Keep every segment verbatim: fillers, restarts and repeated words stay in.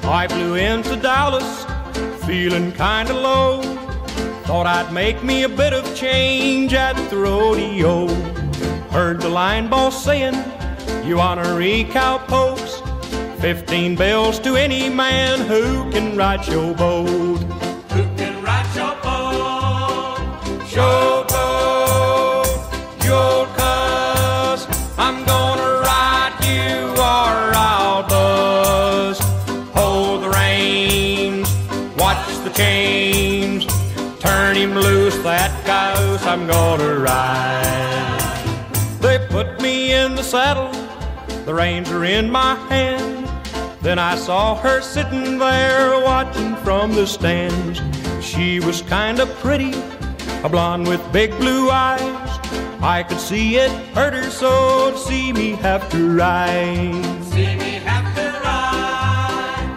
I flew into Dallas, feeling kinda low. Thought I'd make me a bit of change at the rodeo. Heard the line boss saying, you ornery cowpokes, fifteen bells to any man who can ride Showboat. Who can ride Showboat? Showboat, you old cuss, I'm gonna ride you or I'll bust. Hold the reins, watch the chains, turn him loose, that goose I'm gonna ride. They put me in the saddle, the reins are in my hand. Then I saw her sitting there watching from the stands. She was kinda pretty, a blonde with big blue eyes. I could see it hurt her so to see me have to ride. See me have to ride.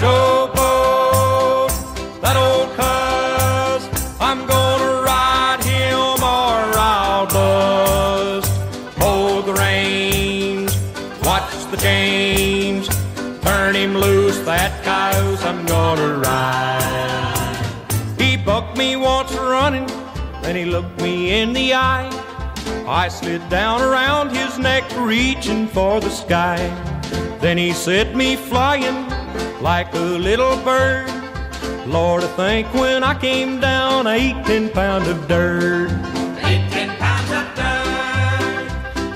Showboat, that old cuss, I'm gonna ride him or I'll bust. Hold the reins, watch the chains, turn him loose, that cow's I'm gonna ride. He bucked me once running, then he looked me in the eye. I slid down around his neck, reaching for the sky. Then he set me flying like a little bird. Lord, I think when I came down, I ate ten pounds of dirt. Eighteen pounds of dirt.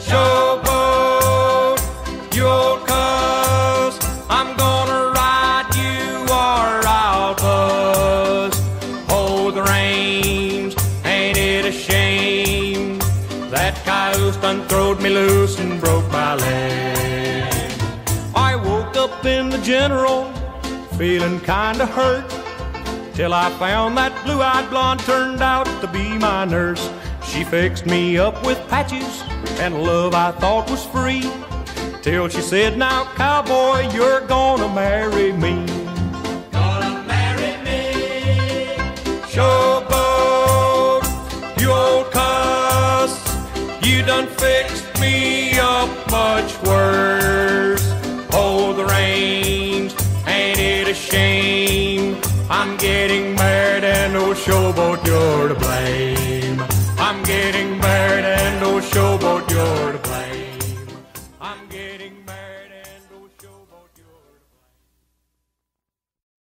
Showboat, you old cuss, I'm gonna ride you or I'll bust. Hold the reins, ain't it a shame? That coyote done throwed me loose and broke my leg. I woke up in the general, feeling kinda hurt, till I found that blue-eyed blonde turned out to be my nurse. She fixed me up with patches and love I thought was free, till she said, now cowboy, you're gonna marry me. Gonna marry me. Showboat, you old cuss, you done fixed me up much worse. Hold the reins, ain't it a shame? I'm getting married and no Showboat, you're to blame.